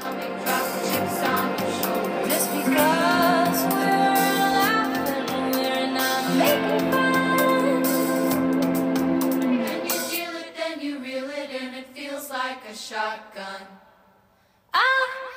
Just because we're laughing, we're not making fun. Then you feel it, then you reel it, and it feels like a shotgun. I